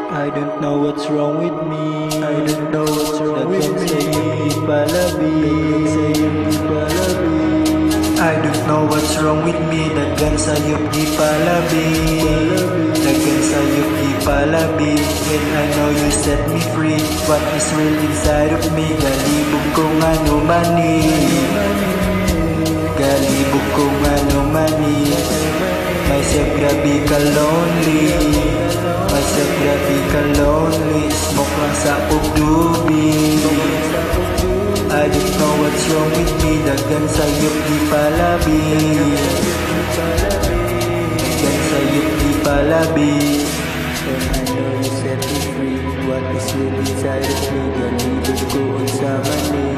I don't know what's wrong with me. I don't know what's wrong with me. I don't know what's wrong with me. Daghan sayop di palabi. Daghan sayop di palabi. And I know you set me free. What is real inside of me? Galibog kong ano mani. Galibog kong ano mani. Myself grabe ka lonely. Myself grabe ka lonely. Smoke lang sa pagdubi. I don't know what's wrong with me. Daghan sayop di palabi. Daghan sayop di palabi. And I know you set me free. What is real inside of me? Galibog ko unsa mani.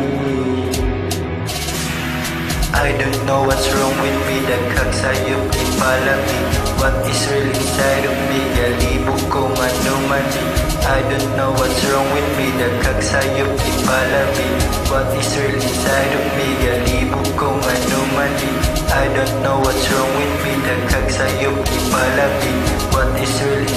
I don't know what's wrong with me. Daghang sayop di palabi. What is real inside of me? Galibog ko ano mani. I don't know what's wrong with me. Daghang sayop di palabi. What is real inside of me? Galibog ko ano mani. I don't know what's wrong with me. Daghang sayop di palabi. What is real